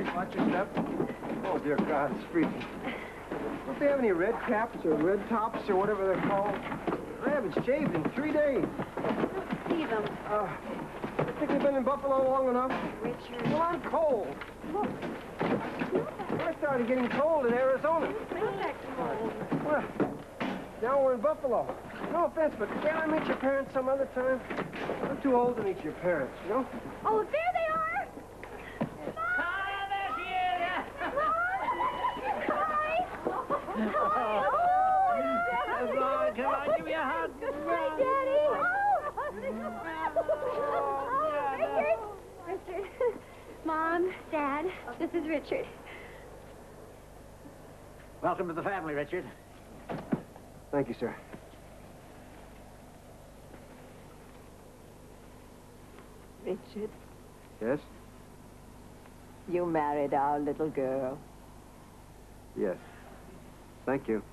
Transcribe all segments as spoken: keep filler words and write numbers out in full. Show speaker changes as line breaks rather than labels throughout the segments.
Watch your step. Oh, dear God, it's freezing. Don't they have any red caps or red tops or whatever they're called? I haven't shaved in three days.
I don't see them.
Uh, I think we've been in Buffalo long enough.
Richard.
Well, I'm cold.
Look.
I started getting cold in Arizona.
It's not that cold.
Well, now we're in Buffalo. No offense, but can't I meet your parents some other time? I'm too old to meet your parents, you know?
Oh, there they are!
Ah, there she is!
Mom! Hi! Hi!
Come on, come on, give me a hug.
Hi, Daddy! Oh, Richard! Richard. Mom, Dad, this is Richard.
Welcome to the family, Richard.
Thank you, sir.
Richard,
Yes?
you married our little girl.
Yes. Thank you.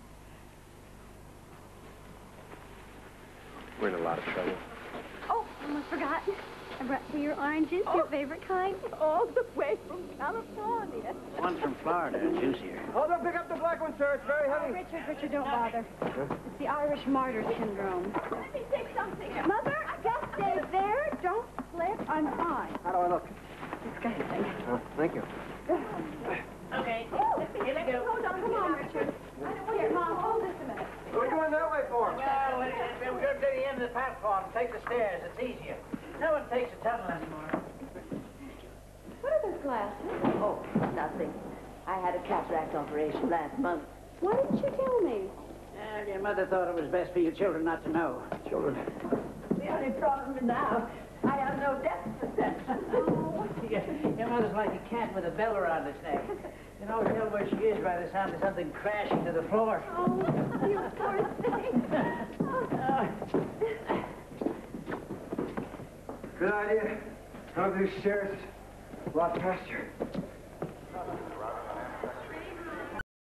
We're in a lot of trouble.
Oh, almost forgot. I brought you your oranges, your favorite kind.
All the way from California.
One's from Florida, juicier.
Oh, don't pick up the black one, sir. It's very
Oh,
heavy.
Richard, Richard, don't bother.
Huh?
It's the Irish martyr syndrome.
Let me take something.
Mother, just stay there. Don't slip. I'm fine.
How do I look?
Disgusting.
Uh, thank you.
Okay,
Oh,
here we go.
hold on, come on, Richard. Here, Mom, hold this a minute.
What are we going that way for?
Well, we're we're going to the end of the platform. Take the stairs. It's easier. No one takes a tunnel anymore.
What are those glasses?
Oh, nothing. I had a cataract operation last month.
Why didn't you tell me?
Uh, your mother thought it was best for you children not to know.
Children.
The only problem now, I have no depth perception.
Oh.
your, your mother's like a cat with a bell around its neck. You can always tell where she is by the sound of something crashing to the floor.
Oh, you poor thing.
Good idea. Come up these stairs. A lot faster.